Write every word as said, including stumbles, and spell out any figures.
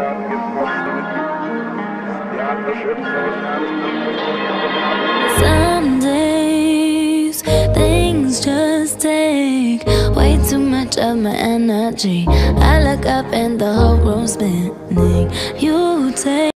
Some days things just take way too much of my energy. I look up and the whole room's spinning. You take